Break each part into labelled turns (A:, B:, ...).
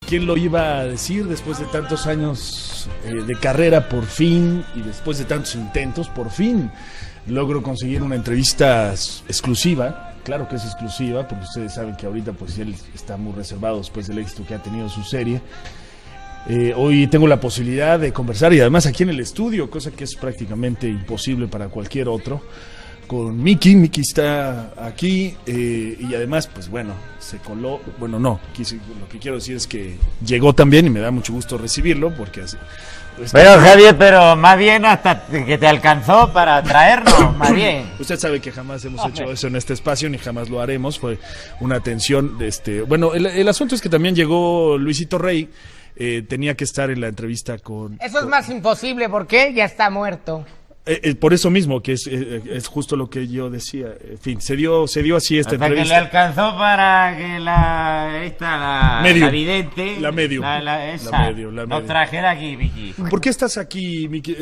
A: ¿Quién lo iba a decir después de tantos años de carrera, por fin, y después de tantos intentos, por fin logro conseguir una entrevista exclusiva? Claro que es exclusiva, porque ustedes saben que ahorita pues él está muy reservado después del éxito que ha tenido su serie. Hoy tengo la posibilidad de conversar, y además aquí en el estudio, cosa que es prácticamente imposible para cualquier otro, con Miki. Miki está aquí y además, pues bueno, se coló, bueno, no, lo que quiero decir es que llegó también y me da mucho gusto recibirlo, porque así...
B: Pero Javier, pero más bien hasta que te alcanzó para traernos, más bien.
A: Usted sabe que jamás hemos hecho eso en este espacio, ni jamás lo haremos, fue una atención, bueno, el asunto es que también llegó Luisito Rey, tenía que estar en la entrevista con...
C: Eso es más imposible, porque ya está muerto.
A: Por eso mismo, que es justo lo que yo decía. En fin, se dio así esta
B: hasta
A: entrevista.
B: Que le alcanzó para que la vidente,
A: la medium,
B: nos trajera aquí, Miki.
A: ¿Por qué estás aquí, Miki?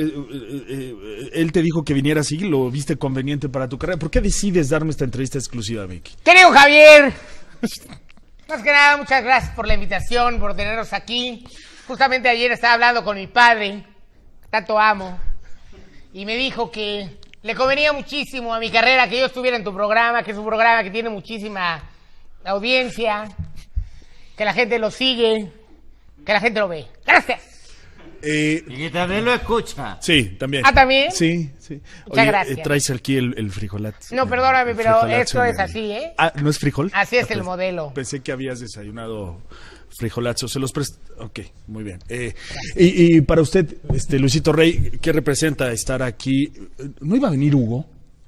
A: Él te dijo que vinieras y lo viste conveniente para tu carrera. ¿Por qué decides darme esta entrevista exclusiva, Miki?
C: Querido Javier, más que nada, muchas gracias por la invitación, por tenernos aquí. Justamente ayer estaba hablando con mi padre, tanto amo, y me dijo que le convenía muchísimo a mi carrera que yo estuviera en tu programa, que es un programa que tiene muchísima audiencia, que la gente lo sigue, que la gente lo ve. Gracias.
B: Y que también lo escucha.
A: Sí, también.
C: ¿Ah, también?
A: Sí, sí.
C: Muchas gracias.
A: Traes aquí el frijolazo.
C: No, perdóname, pero esto es así, ¿eh?
A: Ah, ¿no es frijol?
C: Así es el modelo.
A: Pensé que habías desayunado frijolazo. Se los presto. Ok, muy bien. Y para usted, Luisito Rey, ¿qué representa estar aquí? ¿No iba a venir Hugo?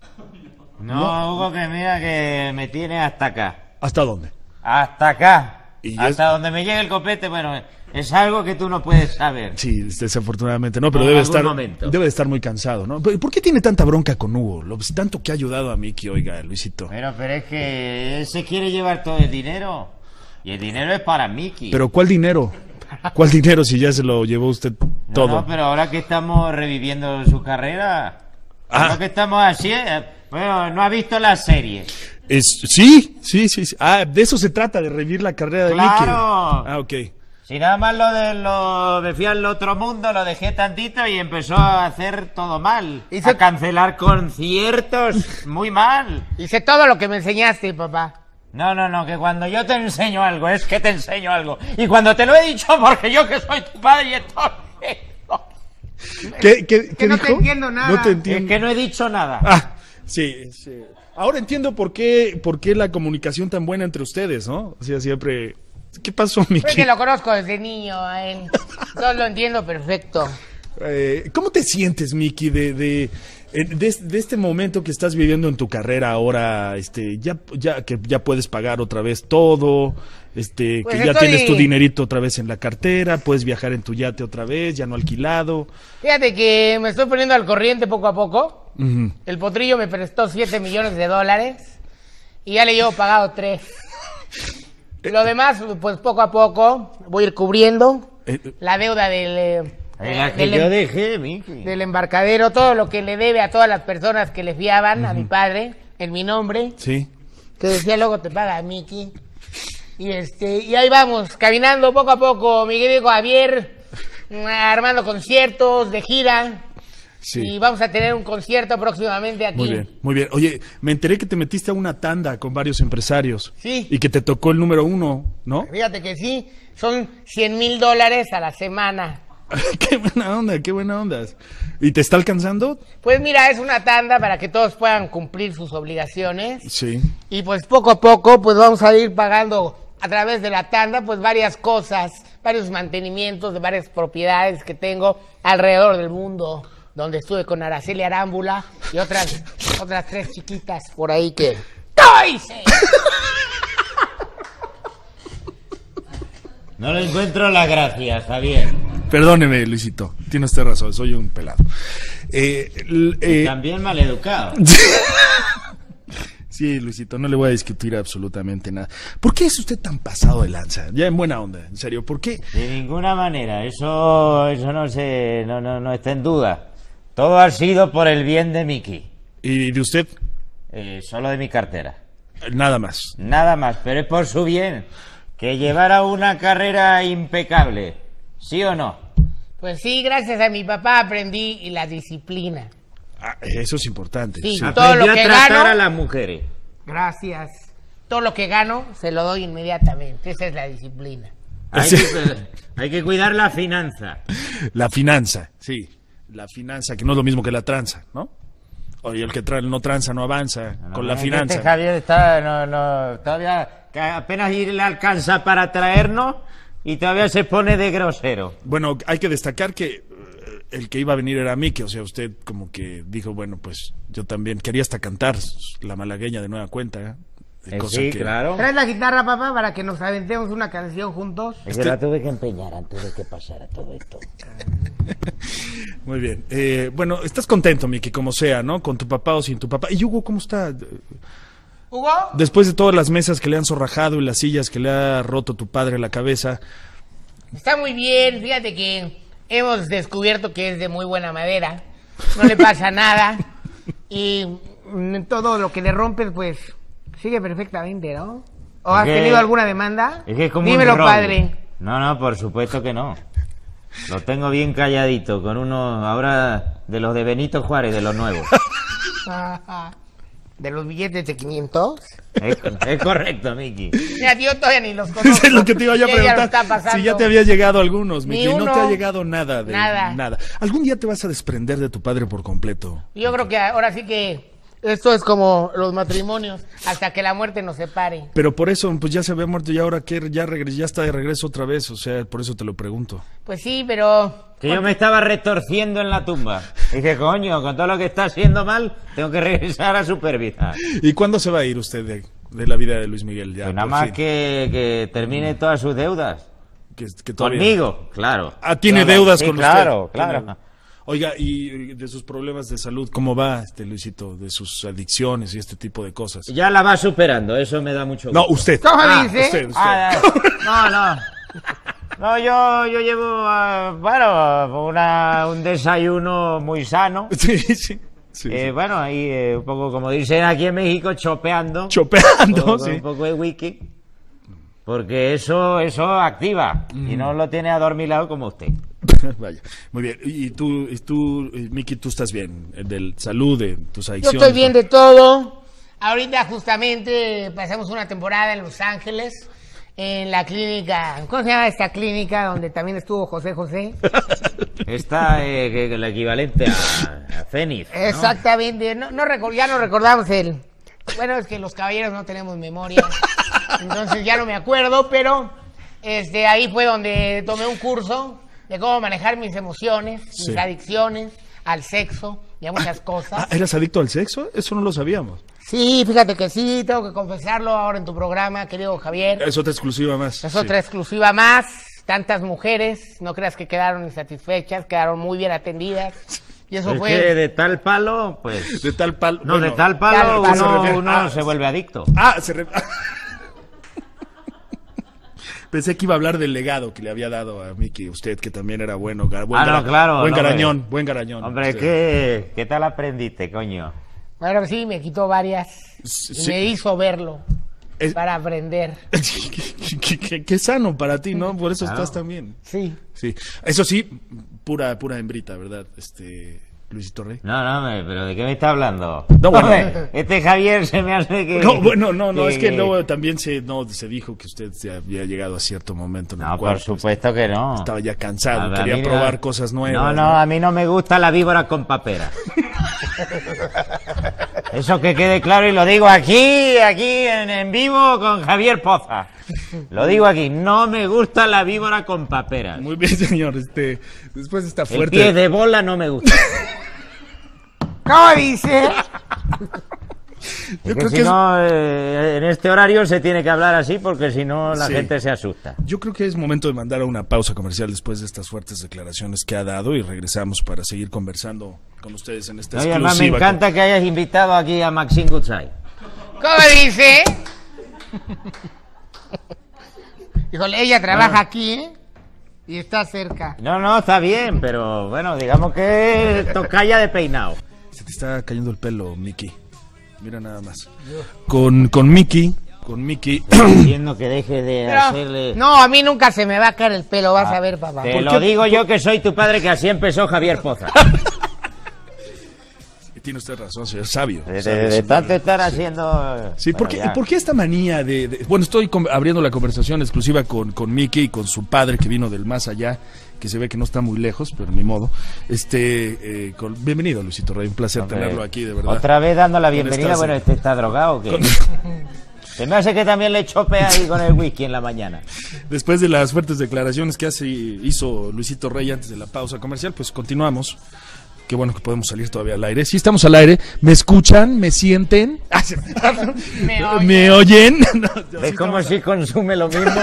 B: No, Hugo, que mira que me tiene hasta acá.
A: ¿Hasta dónde?
B: Hasta acá.
A: Y
B: hasta donde me llegue el copete, bueno, es algo que tú no puedes saber.
A: Sí, desafortunadamente no, pero debe de estar muy cansado, ¿no? ¿Por qué tiene tanta bronca con Hugo? Tanto que ha ayudado a Miki, oiga, Luisito.
B: Pero es que él se quiere llevar todo el dinero. Y el dinero es para Miki.
A: ¿Pero cuál dinero? ¿Cuál dinero si ya se lo llevó usted todo?
B: No, pero ahora que estamos reviviendo su carrera, lo que estamos haciendo... Bueno, ¿no ha visto la serie?
A: Sí. Ah, de eso se trata, de revivir la carrera de Miki.
B: ¡Claro!
A: Ah, ok.
B: Si nada más me fui al otro mundo, lo dejé tantito y empezó a hacer todo mal. A cancelar conciertos, muy mal.
C: Hice todo lo que me enseñaste, papá.
B: No, que cuando yo te enseño algo, es que te enseño algo. Y cuando te lo he dicho, porque yo que soy tu padre y entonces...
A: ¿Qué
C: no
A: dijo?
C: te entiendo nada.
A: No te entiendo.
B: Es que no he dicho nada.
A: Ah, sí. Ahora entiendo por qué la comunicación tan buena entre ustedes, ¿no? O sea, siempre... ¿Qué pasó, Miki?
C: Es que lo conozco desde niño a él. Yo lo entiendo perfecto.
A: ¿Cómo te sientes, Miki, de este momento que estás viviendo en tu carrera ahora, que ya puedes pagar otra vez todo,
C: pues
A: que ya tienes tu dinerito otra vez en la cartera, puedes viajar en tu yate otra vez, ya no alquilado?
C: Fíjate que me estoy poniendo al corriente poco a poco. El potrillo me prestó $7 millones y ya le llevo pagado 3. Lo demás, pues poco a poco voy a ir cubriendo la deuda del embarcadero, todo lo que le debe a todas las personas que le fiaban a mi padre en mi nombre.
A: Sí.
C: Que decía, luego te paga Miki. Y ahí vamos, caminando poco a poco, mi querido Javier, armando conciertos de gira. Sí. Y vamos a tener un concierto próximamente aquí.
A: Muy bien. Oye, me enteré que te metiste a una tanda con varios empresarios.
C: Sí.
A: Y que te tocó el número 1, ¿no?
C: Fíjate que sí, son $100,000 a la semana.
A: Qué buena onda. ¿Y te está alcanzando?
C: Pues mira, es una tanda para que todos puedan cumplir sus obligaciones.
A: Sí.
C: Y pues poco a poco, pues vamos a ir pagando a través de la tanda, pues varias cosas, varios mantenimientos de varias propiedades que tengo alrededor del mundo, donde estuve con Araceli Arámbula y otras 3 chiquitas por ahí que... ¡Toise!
B: No le encuentro la gracia, Javier.
A: Perdóneme, Luisito, tiene usted razón, soy un pelado.
B: También maleducado.
A: Sí, Luisito, no le voy a discutir absolutamente nada. ¿Por qué es usted tan pasado de lanza? Ya en buena onda, en serio, ¿por qué?
B: De ninguna manera, eso no está en duda. Todo ha sido por el bien de Miki.
A: ¿Y de usted?
B: Solo de mi cartera.
A: Nada más.
B: Nada más, pero es por su bien. que llevara una carrera impecable, ¿sí o no?
C: Pues sí, gracias a mi papá aprendí y la disciplina.
A: Eso es importante.
C: Sí,
A: Sí.
C: todo lo
B: Aprendió
C: que
B: a tratar
C: gano,
B: a las mujeres.
C: gracias. Todo lo que gano se lo doy inmediatamente. Esa es la disciplina.
B: Hay que cuidar la finanza.
A: La finanza, sí. La finanza, que no es lo mismo que la tranza, ¿no? Oye, el que no tranza no avanza con la finanza.
B: Javier está, todavía que apenas le alcanza para traernos y todavía se pone de grosero.
A: Bueno, hay que destacar que el que iba a venir era Miki, o sea, usted como que dijo, bueno, pues yo también quería hasta cantar La Malagueña de nueva cuenta, cosa
B: Sí,
A: que...
B: claro.
C: ¿Traes la guitarra, papá, para que nos aventemos una canción juntos?
B: Es que la tuve que empeñar antes de que pasara todo esto.
A: Muy bien. Bueno, estás contento, Miki, como sea, ¿no? Con tu papá o sin tu papá. ¿Y Hugo cómo está?
C: ¿Hugo?
A: Después de todas las mesas que le han zorrajado y las sillas que le ha roto tu padre la cabeza.
C: Está muy bien. Fíjate que hemos descubierto que es de muy buena madera. No le pasa nada. Y todo lo que le rompes, pues, sigue perfectamente, ¿no? ¿O has tenido alguna demanda?
B: Es que es como
C: Dímelo,
B: un roble.
C: padre.
B: No, por supuesto que no. Lo tengo bien calladito, con uno ahora de los de Benito Juárez, de los nuevos.
C: ¿De los billetes de 500?
B: Es correcto, Miki.
C: Mira, yo todavía ni los conozco.
A: Eso es lo que te iba yo a
C: ¿Qué ya lo está
A: preguntar.
C: pasando?
A: Si ya te había llegado algunos,
C: Ni
A: Miki, no
C: uno.
A: te ha llegado nada de
C: Nada.
A: nada. ¿Algún día te vas a desprender de tu padre por completo?
C: Yo creo que ahora sí que esto es como los matrimonios, hasta que la muerte nos separe.
A: Pero por eso, pues ya se había muerto y ahora que ya está de regreso otra vez, o sea, por eso te lo pregunto.
C: Pues sí, pero...
B: Que yo me estaba retorciendo en la tumba. Dije, coño, con todo lo que está haciendo mal, tengo que regresar a supervisar.
A: ¿Y cuándo se va a ir usted de la vida de Luis Miguel? Ya,
B: Pues nada
A: por
B: más
A: fin.
B: que termine todas sus deudas.
A: Que todavía-
B: Conmigo, claro.
A: Tiene
B: Claro,
A: deudas
B: sí,
A: con
B: claro,
A: usted.
B: claro.
A: Tiene- Oiga, y de sus problemas de salud, ¿cómo va, Luisito? De sus adicciones y este tipo de cosas.
B: Ya la va superando, eso me da mucho gusto.
A: No, usted.
C: ¿Cómo dice?
A: Usted.
B: No, yo llevo, un desayuno muy sano.
A: Sí, sí. Sí, sí.
B: Bueno, ahí un poco, como dicen aquí en México, chopeando.
A: Chopeando, sí.
B: Un poco de whisky. Porque eso activa. Y no lo tiene adormilado como usted.
A: Vaya, muy bien. Y tú, Miki, tú estás bien, de salud, de tus
C: Yo
A: adicciones.
C: estoy bien de todo. Ahorita justamente pasamos una temporada en Los Ángeles, en la clínica, ¿cómo se llama esta clínica donde también estuvo José José?
B: Está el equivalente a Fénix, ¿no?
C: Exactamente, ya no recordamos el... Bueno, es que los caballeros no tenemos memoria, entonces ya no me acuerdo, pero ahí fue donde tomé un curso de cómo manejar mis emociones,
A: Sí.
C: mis adicciones, al sexo y a muchas cosas.
A: ¿Eras adicto al sexo? Eso no lo sabíamos.
C: Sí, fíjate que sí, tengo que confesarlo ahora en tu programa, querido Javier.
A: Es otra exclusiva más.
C: Es
A: sí.
C: otra exclusiva más. Tantas mujeres, no creas que quedaron insatisfechas, quedaron muy bien atendidas. Y eso
B: Es
C: fue...
B: que de tal palo, pues...
A: De tal palo.
B: No,
A: bueno.
B: de tal palo
C: Tal palo.
B: uno se vuelve adicto.
A: Pensé que iba a hablar del legado que le había dado a Miki, usted, que también era bueno. Buen
B: Claro.
A: Buen
B: no,
A: garañón,
B: hombre.
A: buen garañón.
B: Hombre,
A: Sí.
B: ¿qué tal aprendiste, coño?
C: Bueno, sí, me quitó varias. Y
A: Sí.
C: me hizo verlo
A: Es-
C: para aprender.
A: Qué sano para ti, ¿no? Por eso
B: Claro.
A: estás tan bien.
C: Sí.
A: Sí. Eso sí, pura hembrita, ¿verdad? Luisito Rey.
B: No, pero ¿de qué me está hablando?
A: No, bueno.
B: Hombre, este Javier se me hace que...
A: No, bueno, no, es que
B: que-
A: luego también se dijo que usted se había llegado a cierto momento en el
B: No,
A: cual
B: por supuesto que no.
A: estaba ya cansado,
B: A
A: quería
B: mí
A: probar cosas nuevas.
B: No, a mí no me gusta la víbora con papera. Eso que quede claro y lo digo aquí en vivo con Javier Poza. Lo digo aquí, no me gusta la víbora con papera.
A: Muy bien, señor. Después está
B: El
A: fuerte.
B: pie de bola no me gusta.
C: ¿Cómo dice?
A: Yo
B: Que
A: creo
B: si
A: que es-
B: no, en este horario se tiene que hablar así porque si no la
A: Sí.
B: gente se asusta.
A: Yo creo que es momento de mandar a una pausa comercial después de estas fuertes declaraciones que ha dado y regresamos para seguir conversando con ustedes en esta
B: Oye, además me
A: exclusiva.
B: encanta que hayas invitado aquí a Maxine Goodside.
C: ¿Cómo dice? Híjole, ella trabaja aquí, ¿eh? Y está cerca.
B: No, está bien, pero bueno, digamos que tocaya de peinado.
A: Se te está cayendo el pelo, Miki. Mira nada más. Con Miki Mickey.
B: Diciendo que deje de
C: Pero,
B: hacerle...
C: no, a mí nunca se me va a caer el pelo, vas a ver, papá.
B: Te lo digo yo que soy tu padre, que así empezó Javier Poza.
A: Tiene usted razón, señor sabio.
B: De tanto estar haciendo...
A: Sí,
B: Bueno,
A: ¿por qué esta manía de... Bueno, estoy abriendo la conversación exclusiva con Mickey y con su padre que vino del más allá, que se ve que no está muy lejos, pero ni modo. Bienvenido, Luisito Rey, un placer tenerlo aquí, de verdad.
B: Otra vez dando la bienvenida,
A: estas-
B: bueno, ¿está drogado o qué? Se me hace que también le chopea ahí con el whisky en la mañana.
A: Después de las fuertes declaraciones que hizo Luisito Rey antes de la pausa comercial, pues continuamos. Qué bueno que podemos salir todavía al aire. Sí, estamos al aire. ¿Me escuchan? ¿Me sienten? ¿Me oyen? No,
B: ¿Ves cómo sí consume lo mismo?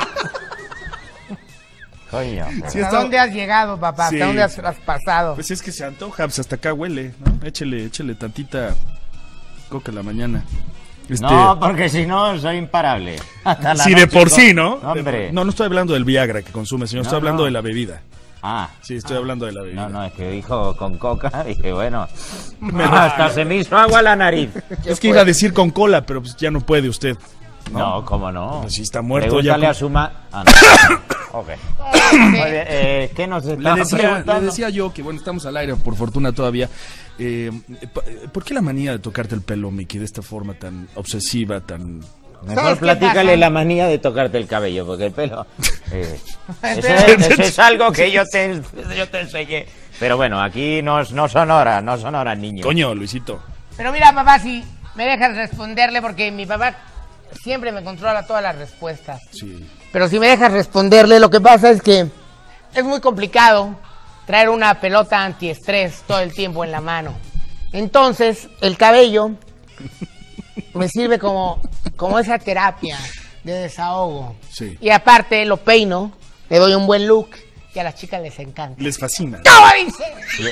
B: Coño.
A: Sí,
C: ¿Hasta dónde has llegado, papá?
A: Sí.
C: ¿Hasta dónde has pasado?
A: Pues es que se antoja, pues hasta acá huele, ¿no? Échele tantita coca en la mañana.
B: No, porque si no, soy imparable. Hasta la
A: Sí, de
B: noche
A: por
B: con-
A: sí, ¿no?
B: Hombre.
A: No estoy hablando del Viagra que consume, señor. Estoy
B: No,
A: hablando
B: no.
A: de la bebida.
B: Ah.
A: Sí, estoy hablando de la bebida.
B: No, es que dijo con coca, dije, bueno, hasta se me hizo agua la nariz.
A: Es que iba a decir con cola, pero pues ya no puede usted.
B: No, cómo no.
A: Pues si está muerto
B: Pregúntale
A: ya.
B: a su Ah, no. Ok. Muy bien, ¿qué nos
A: Le
B: estaba
A: decía
B: preguntando?
A: yo que, bueno, estamos al aire, por fortuna todavía. ¿Por qué la manía de tocarte el pelo, Mickey, de esta forma tan obsesiva, tan...
B: Mejor
C: ¿Sabes qué
B: platícale
C: pasa?
B: la manía de tocarte el cabello, porque el pelo... eso es algo que yo te enseñé. Pero bueno, aquí no son horas, niño.
A: Coño, Luisito.
C: Pero mira, papá, si me dejas responderle, porque mi papá siempre me controla todas las respuestas.
A: Sí.
C: Pero si me dejas responderle, lo que pasa es que es muy complicado traer una pelota antiestrés todo el tiempo en la mano. Entonces, el cabello me sirve como esa terapia de desahogo.
A: Sí.
C: Y aparte lo peino, le doy un buen look y a las chicas les encanta.
A: Les fascina.
C: ¿Cómo dice?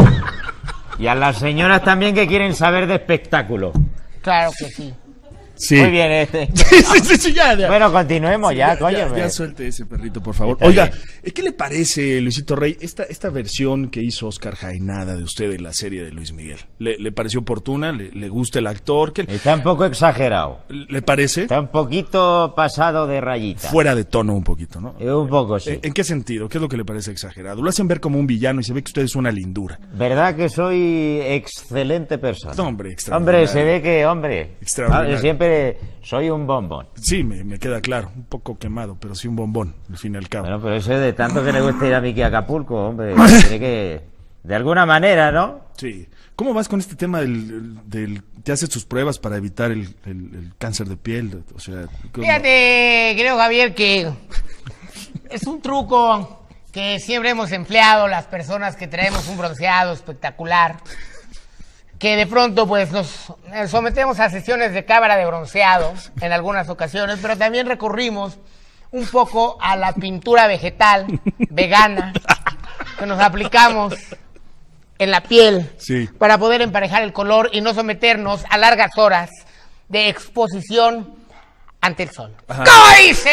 B: Y a las señoras también que quieren saber de espectáculo.
C: Claro que sí.
A: Sí.
B: Muy bien,
A: Sí, ya.
B: Bueno, continuemos ya, coño.
A: Ya suelte ese perrito, por favor.
B: Está
A: Oiga,
B: bien.
A: ¿qué le parece, Luisito Rey, esta versión que hizo Oscar Jaenada de usted en la serie de Luis Miguel? ¿Le pareció oportuna? ¿Le gusta el actor? ¿Qué
B: Está un poco exagerado.
A: le parece?
B: Está un poquito pasado de rayita.
A: Fuera de tono un poquito, ¿no?
B: Un poco, sí.
A: ¿En qué sentido? ¿Qué es lo que le parece exagerado? Lo hacen ver como un villano y se ve que usted es una lindura.
B: ¿Verdad que soy excelente persona?
A: No, hombre, extraordinario.
B: Hombre, se ve que,
A: Extraordinario.
B: yo siempre soy un bombón.
A: Sí, me queda claro. Un poco quemado, pero sí un bombón, al fin y al cabo.
B: Bueno, pero eso de tanto que le gusta ir a Miki a Acapulco, hombre, tiene que... De alguna manera, ¿no?
A: Sí. ¿Cómo vas con este tema te haces tus pruebas para evitar el cáncer de piel? O sea, ¿cómo?
C: Fíjate, creo, Javier, que es un truco que siempre hemos empleado las personas que traemos un bronceado espectacular, que de pronto pues nos sometemos a sesiones de cámara de bronceado en algunas ocasiones, pero también recurrimos un poco a la pintura vegetal vegana que nos aplicamos en la piel,
A: Sí.
C: para poder emparejar el color y no someternos a largas horas de exposición ante el sol.
A: Ajá.
C: ¿Cómo dice?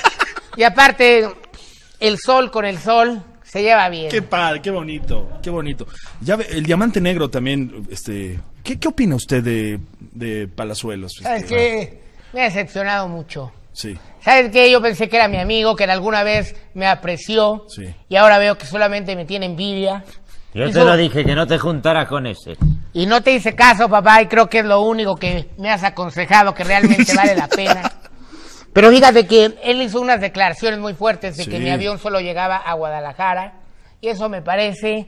C: Y aparte, el sol con el sol se lleva bien.
A: Qué padre, qué bonito, qué bonito. Ya el diamante negro también, ¿qué opina usted de Palazuelos?
C: ¿Sabes qué? Me ha decepcionado mucho.
A: Sí.
C: ¿Sabes qué? Yo pensé que era mi amigo, que en alguna vez me apreció,
A: Sí.
C: y ahora veo que solamente me tiene envidia.
B: Yo
C: Eso-
B: te lo dije, que no te juntaras con ese.
C: Y no te hice caso, papá, y creo que es lo único que me has aconsejado que realmente vale la pena. Pero fíjate que él hizo unas declaraciones muy fuertes de
A: Sí.
C: que mi avión solo llegaba a Guadalajara, y eso me parece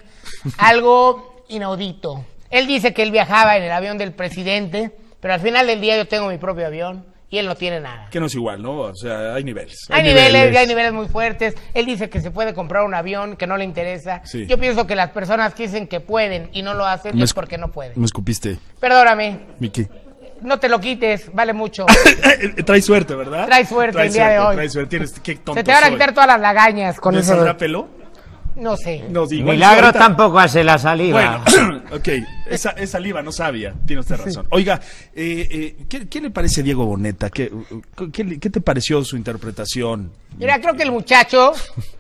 C: algo inaudito. Él dice que él viajaba en el avión del presidente, pero al final del día yo tengo mi propio avión y él no tiene nada.
A: Que no es igual, ¿no? O sea, hay niveles.
C: Hay niveles muy fuertes. Él dice que se puede comprar un avión, que no le interesa.
A: Sí.
C: Yo pienso que las personas que dicen que pueden y no lo hacen
A: Me
C: es
A: escu-
C: porque no pueden.
A: Me escupiste,
C: Perdóname,
A: Miki.
C: no te lo quites, vale mucho.
A: Trae suerte, ¿verdad?
C: Trae suerte el día de hoy.
A: Trae suerte. Qué tonto
C: Se te van a
A: soy.
C: quitar todas las lagañas con
A: ¿Le
C: eso.
A: saldrá pelo?
C: No sé.
A: No, sí, igual
B: Milagro
A: ahorita-
B: tampoco hace la saliva.
A: Bueno, ok, esa saliva no sabía, tiene usted razón. Oiga, ¿qué le parece a Diego Boneta? ¿Qué te pareció su interpretación?
C: Mira, creo que el muchacho,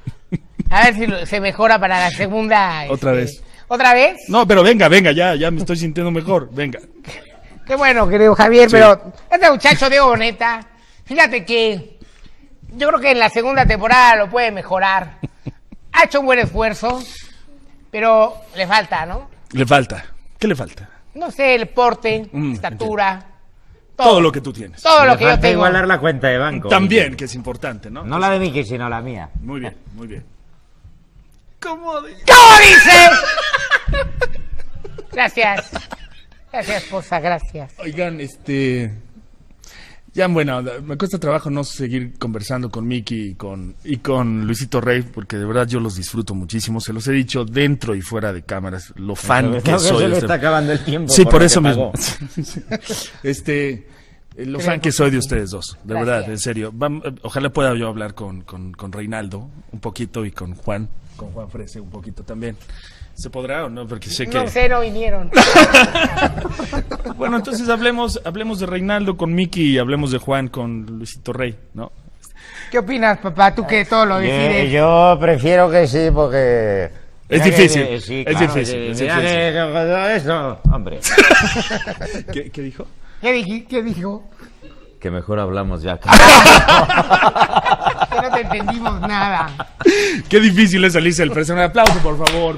C: a ver si se mejora para la segunda.
A: Otra vez.
C: ¿Otra vez?
A: No, pero venga, ya me estoy sintiendo mejor, venga.
C: Qué bueno, querido Javier,
A: Sí.
C: pero este muchacho Diego Boneta, fíjate que yo creo que en la segunda temporada lo puede mejorar. Ha hecho un buen esfuerzo, pero le falta, ¿no?
A: Le falta. ¿Qué le falta?
C: No sé, el porte, estatura,
A: Todo lo que tú tienes.
C: todo lo
B: Le
C: que yo
B: falta
C: tengo.
B: igualar la cuenta de banco.
A: También, que es importante, ¿no?
B: No la de Miki, sino la mía.
A: Muy bien, muy bien. ¿Cómo de...
C: ¿Cómo dice? Gracias. Gracias, esposa, gracias.
A: Oigan, ya bueno, me cuesta trabajo no seguir conversando con Miki y con Luisito Rey, porque de verdad yo los disfruto muchísimo. Se los he dicho dentro y fuera de cámaras, lo fan que soy.
B: Se
A: de
B: le
A: este-
B: está acabando el tiempo.
A: Sí, por
B: lo
A: eso
B: que
A: mismo.
B: pagó.
A: Lo fan que soy de ustedes dos, de
C: Gracias.
A: verdad, en serio. Ojalá pueda yo hablar con Reinaldo un poquito y con Juan Frese un poquito también. ¿Se podrá o no? Porque sé que...
C: No sé, no vinieron.
A: Bueno, entonces hablemos de Reinaldo con Miki y hablemos de Juan con Luisito Rey, ¿no?
C: ¿Qué opinas, papá? Tú que todo lo decides.
B: Yo prefiero que sí, porque...
A: Es
B: Mira
A: difícil,
B: que- sí,
A: es
B: claro,
A: difícil, es
B: mira
A: difícil.
B: que eso, hombre.
A: ¿Qué dijo?
C: ¿Qué dijo?
B: Que mejor hablamos ya.
C: Que no te entendimos nada.
A: Qué difícil es salirse del personaje. Aplauso, por favor,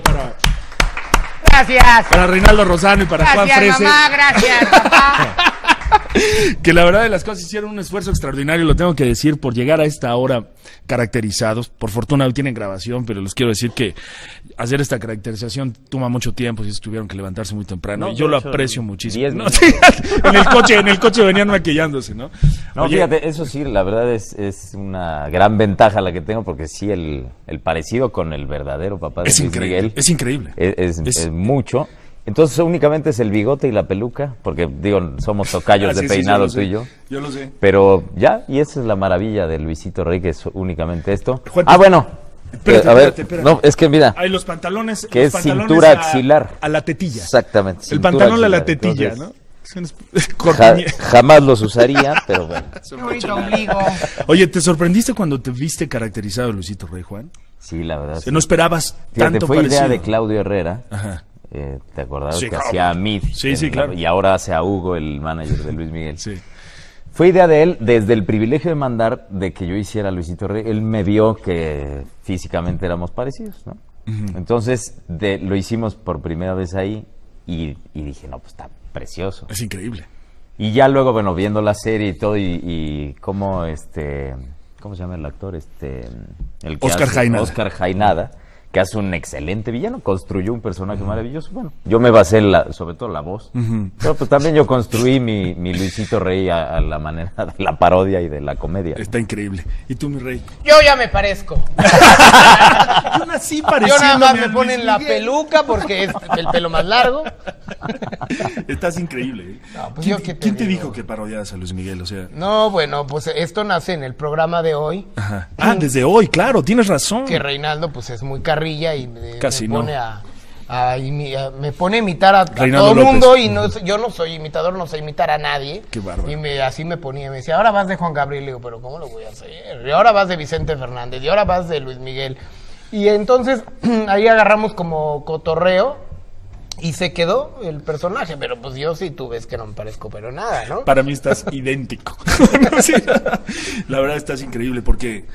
C: Gracias.
A: para Reinaldo Rosano y para Juan
C: Gracias,
A: Frese.
C: mamá. Gracias, papá.
A: Que la verdad de las cosas hicieron un esfuerzo extraordinario, lo tengo que decir, por llegar a esta hora caracterizados. Por fortuna hoy tienen grabación, pero les quiero decir que hacer esta caracterización toma mucho tiempo, si tuvieron que levantarse muy temprano.
B: No,
A: y yo
B: de
A: lo
B: hecho,
A: aprecio muchísimo.
B: 10
A: No,
B: minutos.
A: sí, en el coche venían maquillándose, ¿no?
D: No,
A: Oye,
D: fíjate, eso sí, la verdad es una gran ventaja la que tengo, porque sí, el parecido con el verdadero papá de
A: es
D: Luis
A: increíble,
D: Miguel
A: es increíble.
D: es mucho. Entonces únicamente es el bigote y la peluca, porque digo, somos tocayos
A: Ah,
D: de
A: sí, sí,
D: peinado
A: yo lo
D: tú y
A: sé.
D: yo.
A: Yo lo sé.
D: Pero ya, y esa es la maravilla de Luisito Rey, que es únicamente esto.
A: Juan,
D: Bueno,
A: espérate,
D: a ver,
A: espérate.
D: no, es que mira,
A: Hay los pantalones.
D: que
A: los
D: es
A: pantalones
D: cintura axilar.
A: A la tetilla.
D: Exactamente.
A: El
D: cintura
A: pantalón a la
D: axilar.
A: tetilla,
D: Entonces,
A: ¿no?
D: jamás los usaría, pero bueno.
C: Qué bonito ombligo.
A: Oye, ¿te sorprendiste cuando te viste caracterizado Luisito Rey, Juan?
D: Sí, la verdad.
A: ¿No esperabas
D: Fíjate,
A: tanto
D: fue
A: parecido?
D: idea de Claudio Herrera.
A: Ajá.
D: ¿Te acordabas
A: Sí,
D: que
A: claro.
D: hacía a Mid?
A: Sí, sí, claro.
D: Y ahora hace a Hugo, el manager de Luis Miguel.
A: Sí.
D: Fue idea de él, desde el privilegio de mandar de que yo hiciera a Luisito Rey. Él me vio que físicamente éramos parecidos, ¿no? Entonces lo hicimos por primera vez ahí y dije, no, pues está precioso.
A: Es increíble.
D: Y ya luego, bueno, viendo la serie y todo, y cómo ¿cómo se llama el actor? El que
A: Oscar Jaenada.
D: Oscar Jaenada, que hace un excelente villano, construyó un personaje maravilloso. Bueno, yo me basé sobre todo en la voz, pero pues también yo construí mi Luisito Rey a la manera de la parodia y de la comedia.
A: Está increíble. ¿Y tú, mi rey?
C: Yo ya me parezco.
A: Yo nací
C: Yo nada
A: pareciéndome
C: más
A: a
C: me
A: Luis
C: ponen la
A: Miguel.
C: peluca porque es el pelo más largo.
A: Estás increíble. ¿Eh?
C: pues
A: ¿Quién,
C: yo qué te
A: quién te
C: digo.
A: dijo que parodiabas a Luis Miguel? O sea,
C: No, bueno, pues esto nace en el programa de hoy.
A: ajá. Ah, desde hoy, claro, tienes razón.
C: Que Reinaldo pues es muy carrilla y me
A: Casi
C: pone
A: no.
C: me pone a imitar a
A: Reinaldo
C: todo el
A: López.
C: mundo y no, yo no soy imitador, no sé imitar a nadie.
A: Qué bárbaro.
C: Y así me ponía, me decía, ahora vas de Juan Gabriel, le digo, pero ¿cómo lo voy a hacer? Y ahora vas de Vicente Fernández, y ahora vas de Luis Miguel. Y entonces ahí agarramos como cotorreo y se quedó el personaje, pero pues yo sí, tú ves que no me parezco, pero nada, ¿no?
A: Para mí estás idéntico. No, sí. La verdad estás increíble porque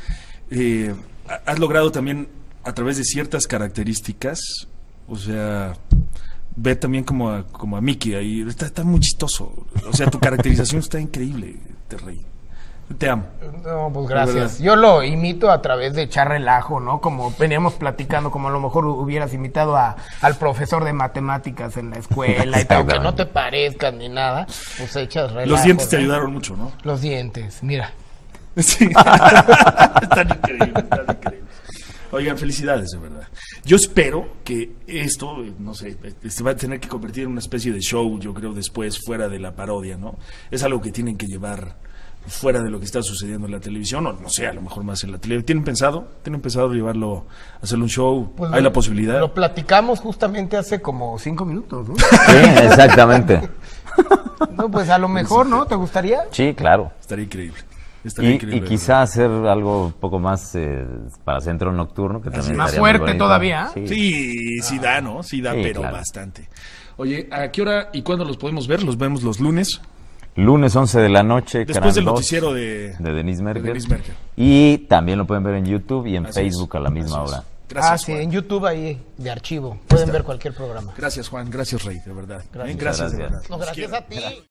A: has logrado también a través de ciertas características, o sea, ver también como a Miki ahí, está muy chistoso. O sea, tu caracterización está increíble, Rey. Te amo.
C: No, pues
A: De verdad.
C: gracias. Yo lo imito a través de echar relajo, ¿no? Como veníamos platicando, como a lo mejor hubieras imitado al profesor de matemáticas en la escuela y tal, que no te parezcan ni nada, pues echas relajo.
A: Los dientes te
C: ¿no?
A: ayudaron mucho, ¿no?
C: Los dientes, mira.
A: Sí. Están increíbles, están increíbles. Oigan, felicidades, de verdad. Yo espero que esto, no sé, se va a tener que convertir en una especie de show, yo creo, después, fuera de la parodia, ¿no? Es algo que tienen que llevar fuera de lo que está sucediendo en la televisión, o no sé, a lo mejor más en la televisión. ¿Tienen pensado llevarlo, hacerlo un show?
C: Pues
A: ¿Hay la posibilidad?
C: Lo platicamos justamente hace como 5 minutos, ¿no?
D: Sí, exactamente.
C: No, pues a lo mejor, ¿no? ¿Te gustaría?
D: Sí, claro.
A: Estaría increíble. Estaría increíble.
D: Y quizá hacer algo un poco más para centro nocturno, que también
C: Más
D: estaría muy
C: fuerte
D: bonito.
C: todavía.
A: Sí da, ¿no? Sí da,
D: Sí,
A: pero
D: claro.
A: bastante. Oye, ¿a qué hora y cuándo los podemos ver? ¿Los vemos los lunes?
D: Lunes 11 de la noche,
A: Después
D: Canal
A: del
D: 2,
A: noticiero de
D: Denise Merker.
A: Denise Merker.
D: Y también lo pueden ver en YouTube y en
A: Así es,
D: Facebook a la misma
A: así es.
D: hora.
A: Gracias,
C: sí,
A: Juan.
C: en YouTube ahí de archivo. Pueden ver cualquier programa.
A: Gracias, Juan. Gracias, Rey, de verdad.
C: Gracias.
A: Gracias, de
D: Gracias.
A: verdad.
C: No,
A: Los
C: gracias
A: quiero.
C: a ti.